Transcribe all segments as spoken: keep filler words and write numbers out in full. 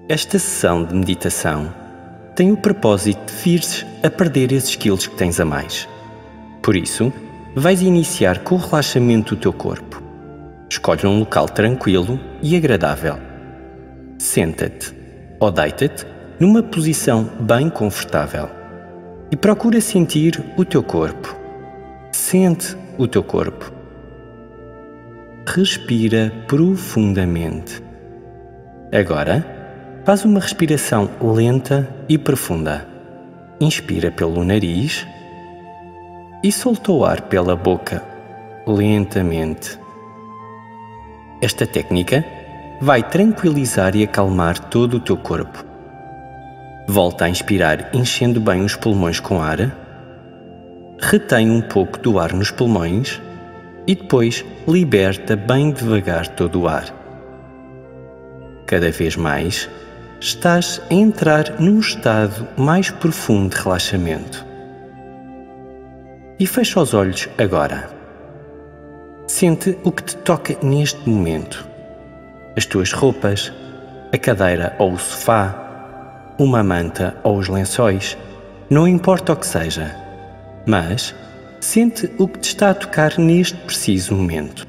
Esta sessão de meditação tem o propósito de vires a perder esses quilos que tens a mais. Por isso, vais iniciar com o relaxamento do teu corpo. Escolhe um local tranquilo e agradável. Senta-te ou deita-te numa posição bem confortável e procura sentir o teu corpo. Sente o teu corpo. Respira profundamente. Agora, faz uma respiração lenta e profunda. Inspira pelo nariz e solta o ar pela boca, lentamente. Esta técnica vai tranquilizar e acalmar todo o teu corpo. Volta a inspirar enchendo bem os pulmões com ar. Retém um pouco do ar nos pulmões e depois liberta bem devagar todo o ar. Cada vez mais, estás a entrar num estado mais profundo de relaxamento. E fecha os olhos agora. Sente o que te toca neste momento. As tuas roupas, a cadeira ou o sofá, uma manta ou os lençóis, não importa o que seja, mas sente o que te está a tocar neste preciso momento.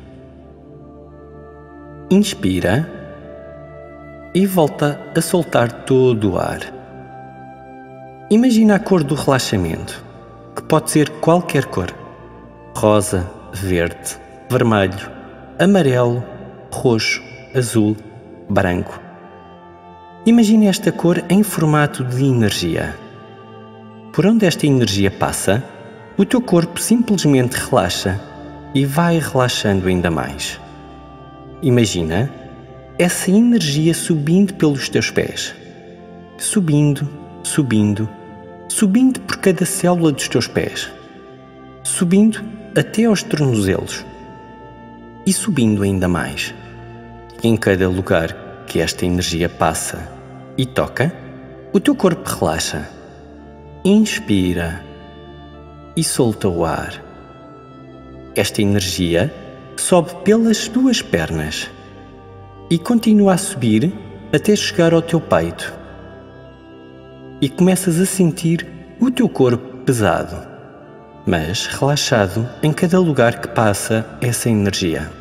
Inspira e volta a soltar todo o ar. Imagina a cor do relaxamento, que pode ser qualquer cor: rosa, verde, vermelho, amarelo, roxo, azul, branco. Imagine esta cor em formato de energia. Por onde esta energia passa, o teu corpo simplesmente relaxa e vai relaxando ainda mais. Imagina essa energia subindo pelos teus pés. Subindo, subindo, subindo por cada célula dos teus pés. Subindo até aos tornozelos. E subindo ainda mais. E em cada lugar que esta energia passa e toca, o teu corpo relaxa. Inspira e solta o ar. Esta energia sobe pelas tuas pernas e continua a subir até chegar ao teu peito. E começas a sentir o teu corpo pesado, mas relaxado em cada lugar que passa essa energia.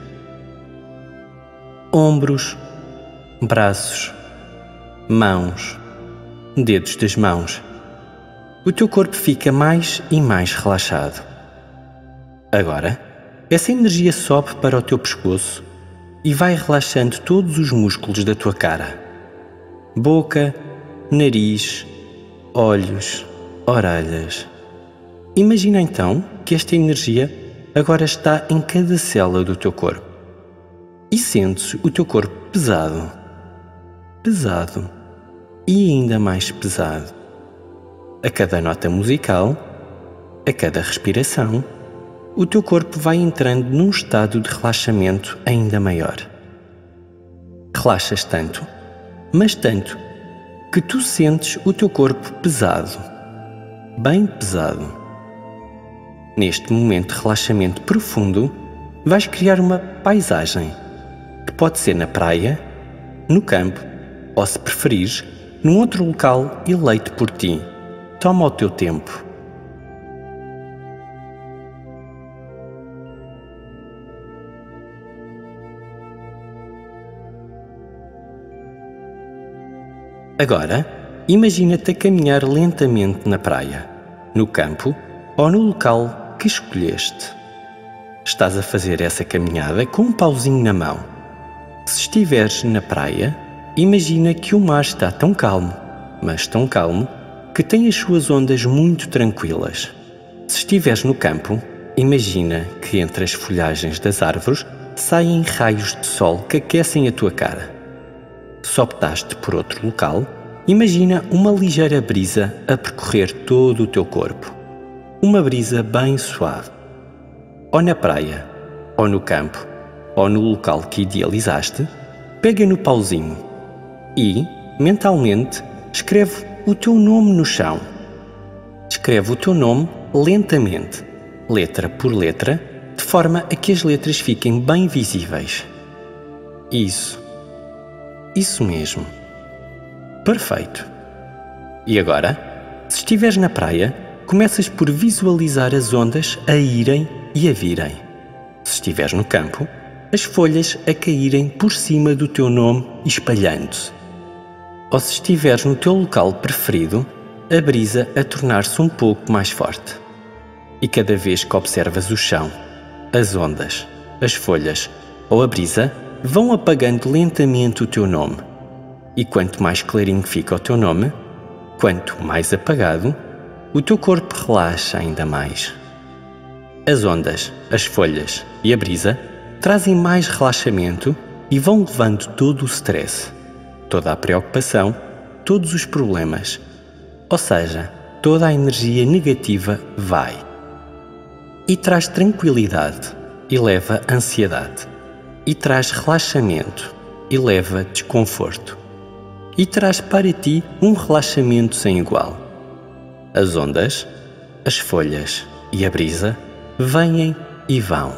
Ombros, braços, mãos, dedos das mãos. O teu corpo fica mais e mais relaxado. Agora, essa energia sobe para o teu pescoço e vai relaxando todos os músculos da tua cara. Boca, nariz, olhos, orelhas. Imagina então que esta energia agora está em cada célula do teu corpo. E sentes o teu corpo pesado, pesado e ainda mais pesado. A cada nota musical, a cada respiração, o teu corpo vai entrando num estado de relaxamento ainda maior. Relaxas tanto, mas tanto, que tu sentes o teu corpo pesado, bem pesado. Neste momento de relaxamento profundo, vais criar uma paisagem, que pode ser na praia, no campo, ou se preferires, num outro local eleito por ti. Toma o teu tempo. Agora, imagina-te a caminhar lentamente na praia, no campo ou no local que escolheste. Estás a fazer essa caminhada com um pauzinho na mão. Se estiveres na praia, imagina que o mar está tão calmo, mas tão calmo, que tem as suas ondas muito tranquilas. Se estiveres no campo, imagina que entre as folhagens das árvores saem raios de sol que aquecem a tua cara. Se optaste por outro local, imagina uma ligeira brisa a percorrer todo o teu corpo. Uma brisa bem suave. Ou na praia, ou no campo, ou no local que idealizaste, pega no pauzinho e, mentalmente, escreve o teu nome no chão. Escreve o teu nome lentamente, letra por letra, de forma a que as letras fiquem bem visíveis. Isso. Isso mesmo. Perfeito! E agora, se estiveres na praia, começas por visualizar as ondas a irem e a virem. Se estiveres no campo, as folhas a caírem por cima do teu nome espalhando-se. Ou se estiveres no teu local preferido, a brisa a tornar-se um pouco mais forte. E cada vez que observas o chão, as ondas, as folhas ou a brisa vão apagando lentamente o teu nome. E quanto mais clarinho fica o teu nome, quanto mais apagado, o teu corpo relaxa ainda mais. As ondas, as folhas e a brisa trazem mais relaxamento e vão levando todo o stress, toda a preocupação, todos os problemas. Ou seja, toda a energia negativa vai. E traz tranquilidade e leva ansiedade. E traz relaxamento e leva desconforto. E traz para ti um relaxamento sem igual. As ondas, as folhas e a brisa vêm e vão.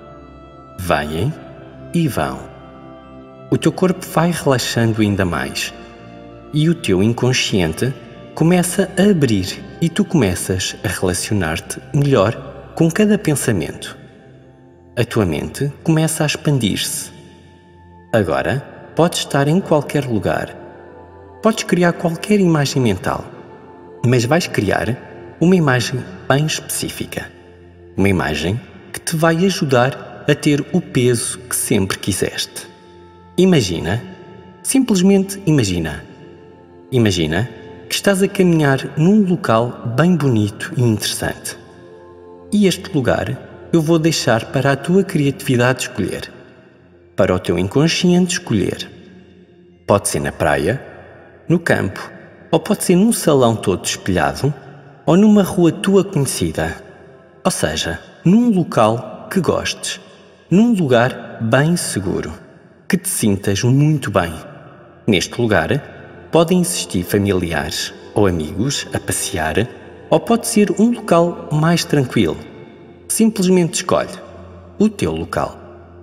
Vêm e vão. O teu corpo vai relaxando ainda mais. E o teu inconsciente começa a abrir e tu começas a relacionar-te melhor com cada pensamento. A tua mente começa a expandir-se. Agora, podes estar em qualquer lugar. Podes criar qualquer imagem mental, mas vais criar uma imagem bem específica. Uma imagem que te vai ajudar a ter o peso que sempre quiseste. Imagina, simplesmente imagina. Imagina que estás a caminhar num local bem bonito e interessante. E este lugar eu vou deixar para a tua criatividade escolher, para o teu inconsciente escolher. Pode ser na praia, no campo, ou pode ser num salão todo espelhado, ou numa rua tua conhecida. Ou seja, num local que gostes, num lugar bem seguro, que te sintas muito bem. Neste lugar, podem existir familiares ou amigos a passear, ou pode ser um local mais tranquilo. Simplesmente escolhe o teu local.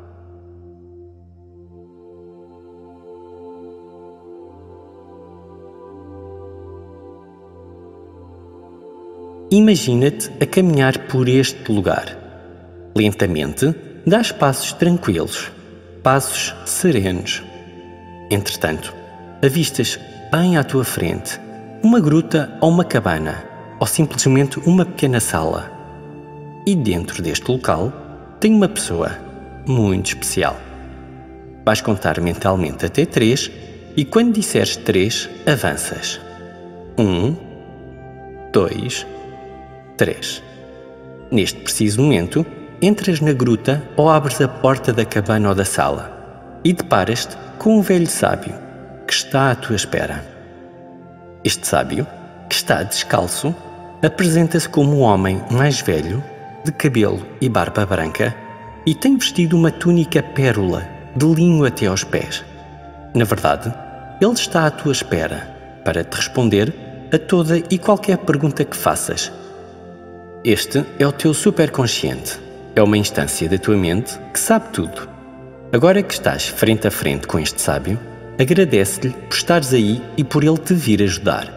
Imagina-te a caminhar por este lugar. Lentamente, dás passos tranquilos, passos serenos. Entretanto, avistas bem à tua frente uma gruta ou uma cabana, ou simplesmente uma pequena sala. E dentro deste local tem uma pessoa muito especial. Vais contar mentalmente até três e quando disseres três, avanças. Um, dois, três. Neste preciso momento, entras na gruta ou abres a porta da cabana ou da sala e deparas-te com um velho sábio que está à tua espera. Este sábio, que está descalço, apresenta-se como um homem mais velho, de cabelo e barba branca, e tem vestido uma túnica pérola, de linho até aos pés. Na verdade, ele está à tua espera para te responder a toda e qualquer pergunta que faças. Este é o teu superconsciente. É uma instância da tua mente que sabe tudo. Agora que estás frente a frente com este sábio, agradece-lhe por estares aí e por ele te vir ajudar.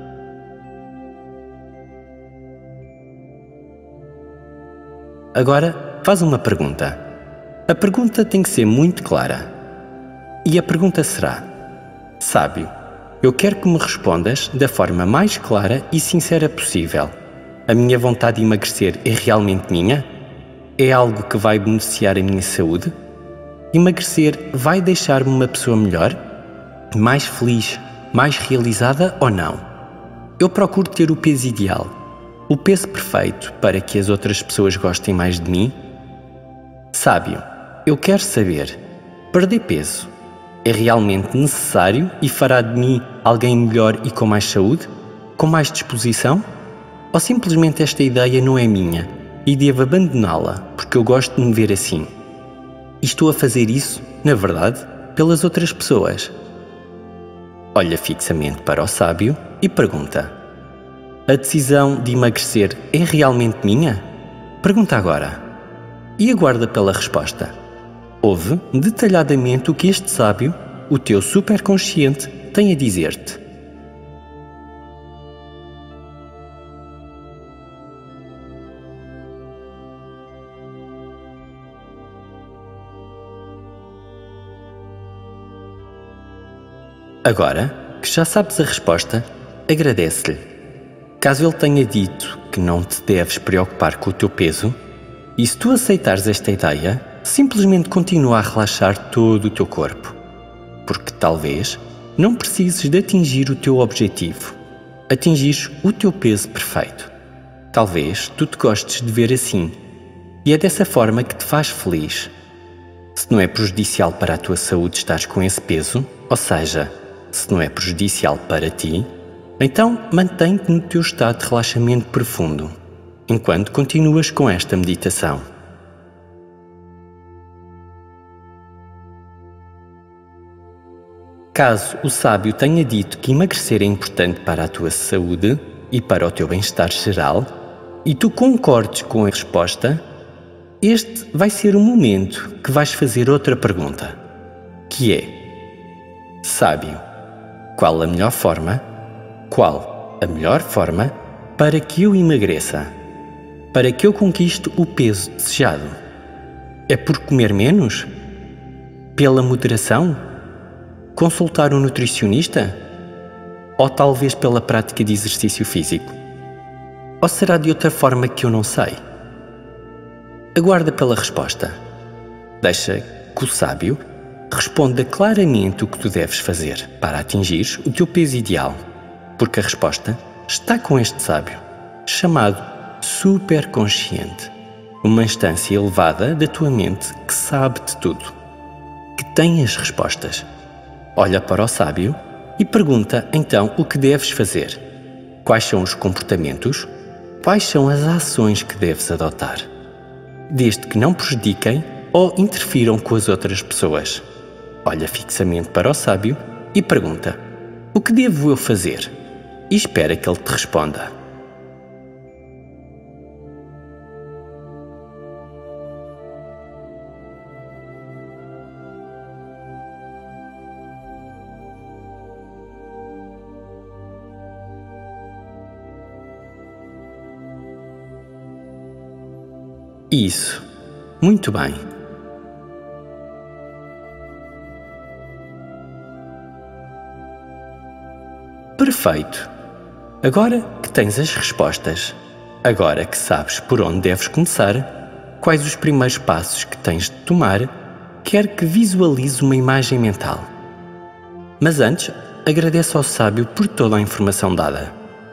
Agora, faz uma pergunta. A pergunta tem que ser muito clara. E a pergunta será: Sábio, eu quero que me respondas da forma mais clara e sincera possível. A minha vontade de emagrecer é realmente minha? É algo que vai beneficiar a minha saúde? Emagrecer vai deixar-me uma pessoa melhor? Mais feliz? Mais realizada ou não? Eu procuro ter o peso ideal, o peso perfeito para que as outras pessoas gostem mais de mim? Sábio, eu quero saber, perder peso é realmente necessário e fará de mim alguém melhor e com mais saúde? Com mais disposição? Ou simplesmente esta ideia não é minha e devo abandoná-la porque eu gosto de me ver assim? E estou a fazer isso, na verdade, pelas outras pessoas. Olha fixamente para o sábio e pergunta: a decisão de emagrecer é realmente minha? Pergunta agora. E aguarda pela resposta. Ouve detalhadamente o que este sábio, o teu superconsciente, tem a dizer-te. Agora que já sabes a resposta, agradece-lhe. Caso ele tenha dito que não te deves preocupar com o teu peso, e se tu aceitares esta ideia, simplesmente continua a relaxar todo o teu corpo, porque talvez não precises de atingir o teu objetivo, atingires o teu peso perfeito. Talvez tu te gostes de ver assim, e é dessa forma que te faz feliz. Se não é prejudicial para a tua saúde estares com esse peso, ou seja, se não é prejudicial para ti, então mantém-te no teu estado de relaxamento profundo, enquanto continuas com esta meditação. Caso o sábio tenha dito que emagrecer é importante para a tua saúde e para o teu bem-estar geral, e tu concordes com a resposta, este vai ser o momento que vais fazer outra pergunta, que é: sábio, qual a melhor forma, qual a melhor forma para que eu emagreça, para que eu conquiste o peso desejado? É por comer menos? Pela moderação? Consultar um nutricionista? Ou talvez pela prática de exercício físico? Ou será de outra forma que eu não sei? Aguarda pela resposta. Deixa que o sábio responda claramente o que tu deves fazer para atingir o teu peso ideal, porque a resposta está com este sábio, chamado superconsciente, uma instância elevada da tua mente que sabe de tudo, que tem as respostas. Olha para o sábio e pergunta então o que deves fazer. Quais são os comportamentos? Quais são as ações que deves adotar? Desde que não prejudiquem ou interfiram com as outras pessoas. Olha fixamente para o sábio e pergunta: o que devo eu fazer? E espera que ele te responda. Isso. Muito bem. Perfeito. Agora que tens as respostas, agora que sabes por onde deves começar, quais os primeiros passos que tens de tomar, quero que visualize uma imagem mental. Mas antes, agradece ao sábio por toda a informação dada.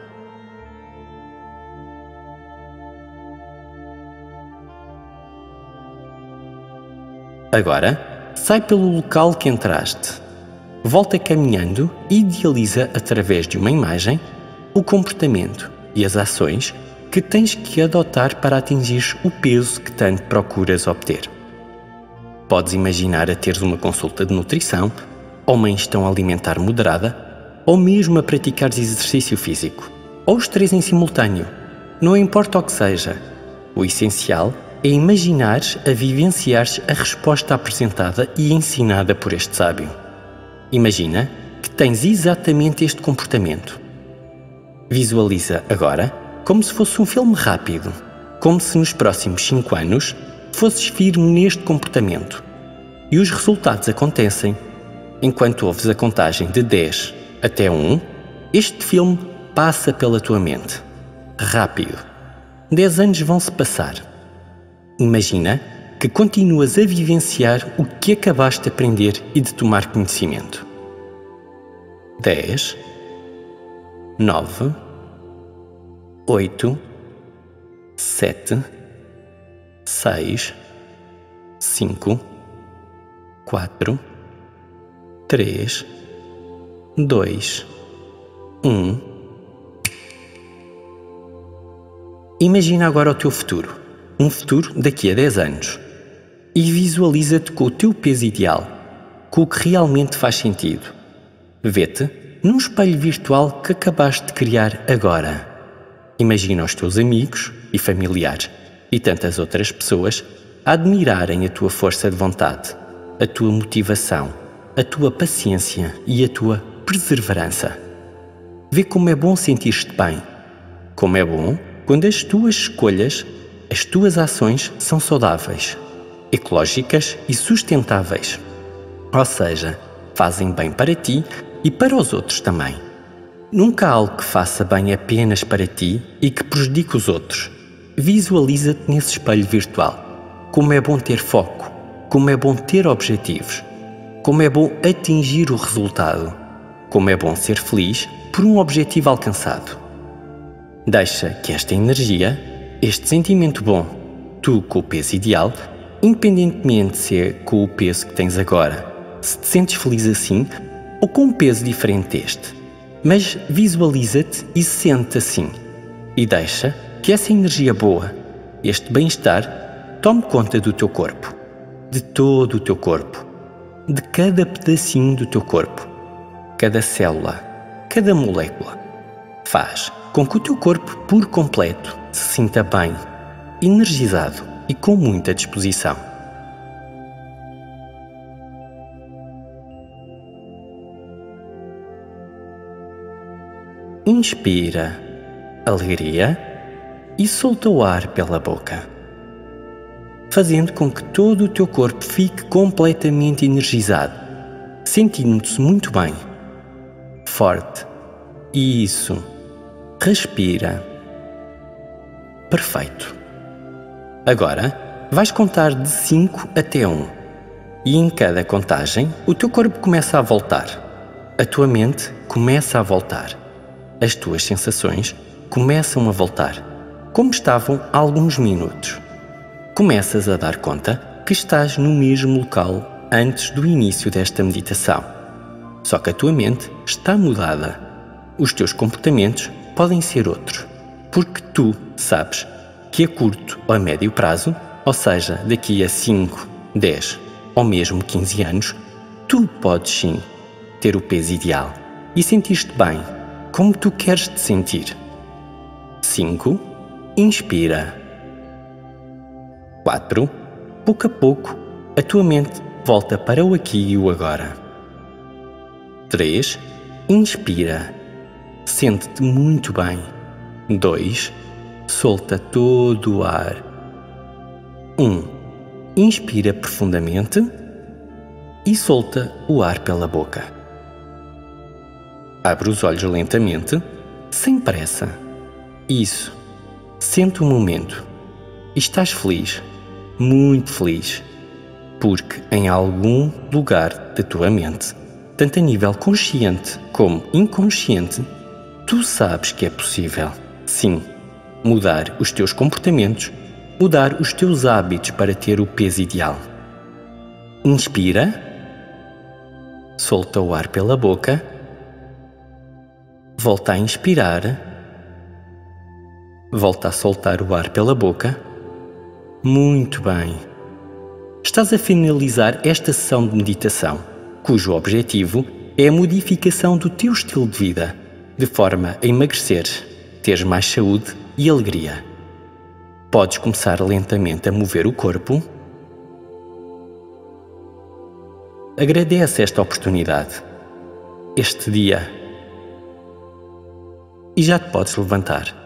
Agora, sai pelo local que entraste. Volta caminhando e idealiza através de uma imagem o comportamento e as ações que tens que adotar para atingir o peso que tanto procuras obter. Podes imaginar a teres uma consulta de nutrição, ou uma ingestão alimentar moderada, ou mesmo a praticares exercício físico, ou os três em simultâneo. Não importa o que seja, o essencial é imaginares a vivenciares a resposta apresentada e ensinada por este sábio. Imagina que tens exatamente este comportamento. Visualiza agora como se fosse um filme rápido, como se nos próximos cinco anos fosses firme neste comportamento. E os resultados acontecem. Enquanto ouves a contagem de dez até um, este filme passa pela tua mente. Rápido. dez anos vão se passar. Imagina que continuas a vivenciar o que acabaste de aprender e de tomar conhecimento. dez, nove, oito, sete, seis, cinco, quatro, três, dois, um. Imagina agora o teu futuro. Um futuro daqui a dez anos, e visualiza-te com o teu peso ideal, com o que realmente faz sentido. Vê-te num espelho virtual que acabaste de criar agora. Imagina os teus amigos e familiares e tantas outras pessoas a admirarem a tua força de vontade, a tua motivação, a tua paciência e a tua perseverança. Vê como é bom sentir-te bem, como é bom quando as tuas escolhas, as tuas ações são saudáveis, ecológicas e sustentáveis. Ou seja, fazem bem para ti e para os outros também. Nunca há algo que faça bem apenas para ti e que prejudique os outros. Visualiza-te nesse espelho virtual. Como é bom ter foco, como é bom ter objetivos, como é bom atingir o resultado, como é bom ser feliz por um objetivo alcançado. Deixa que esta energia, este sentimento bom, tu com o peso ideal, independentemente se é com o peso que tens agora, se te sentes feliz assim ou com um peso diferente deste, mas visualiza-te e sente assim e deixa que essa energia boa, este bem-estar, tome conta do teu corpo, de todo o teu corpo, de cada pedacinho do teu corpo, cada célula, cada molécula. Faz com que o teu corpo por completo se sinta bem, energizado e com muita disposição. Inspira alegria e solta o ar pela boca, fazendo com que todo o teu corpo fique completamente energizado, sentindo-se muito bem, forte. Isso. Respira. Perfeito. Agora, vais contar de cinco até um. E em cada contagem, o teu corpo começa a voltar. A tua mente começa a voltar. As tuas sensações começam a voltar, como estavam há alguns minutos. Começas a dar conta que estás no mesmo local antes do início desta meditação. Só que a tua mente está mudada. Os teus comportamentos podem ser outros, porque tu sabes que a curto ou a médio prazo, ou seja, daqui a cinco, dez ou mesmo quinze anos, tu podes sim ter o peso ideal e sentir-te bem, como tu queres te sentir. cinco. Inspira. quatro. Pouco a pouco, a tua mente volta para o aqui e o agora. três. Inspira. Sente-te muito bem. dois. Solta todo o ar. um. Inspira profundamente e solta o ar pela boca. Abre os olhos lentamente, sem pressa. Isso. Sente o momento. E estás feliz, muito feliz, porque em algum lugar da tua mente, tanto a nível consciente como inconsciente, tu sabes que é possível, sim, mudar os teus comportamentos, mudar os teus hábitos para ter o peso ideal. Inspira, solta o ar pela boca, volta a inspirar, volta a soltar o ar pela boca. Muito bem. Estás a finalizar esta sessão de meditação, cujo objetivo é a modificação do teu estilo de vida, de forma a emagrecer, teres mais saúde e alegria. Podes começar lentamente a mover o corpo. Agradece esta oportunidade, este dia, e já te podes levantar.